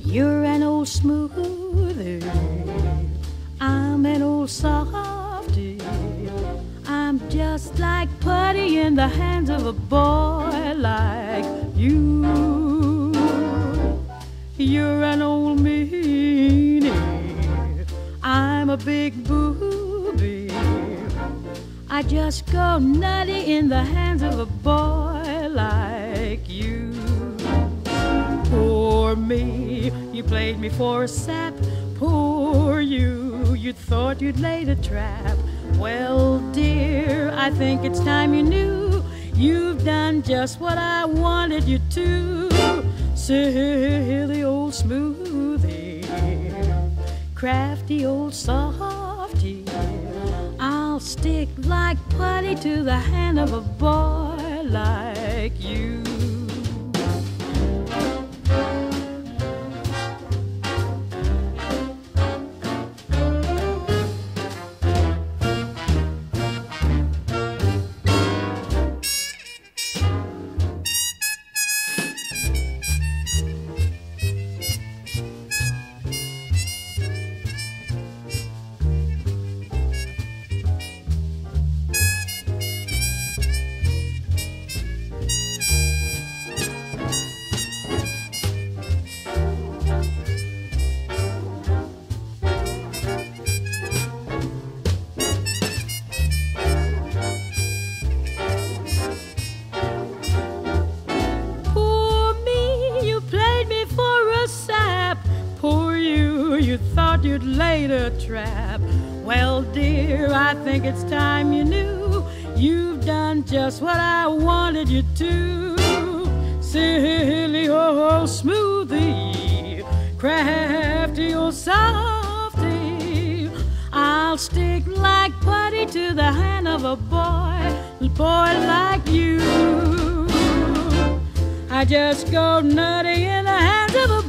You're an old smoothie, I'm an old softie. I'm just like putty in the hands of a boy like you. You're an old meanie, I'm a big booby. I just go nutty in the hands of a boy like you. Poor me, you played me for a sap. Poor you, you thought you'd laid a trap. Well, dear, I think it's time you knew you've done just what I wanted you to. Silly old smoothie, crafty old softie, I'll stick like putty to the hand of a boy like you. You thought you'd laid a trap. Well, dear, I think it's time you knew you've done just what I wanted you to. Silly old smoothie, crafty old softie, I'll stick like putty to the hand of a boy like you. I just go nutty in the hands of a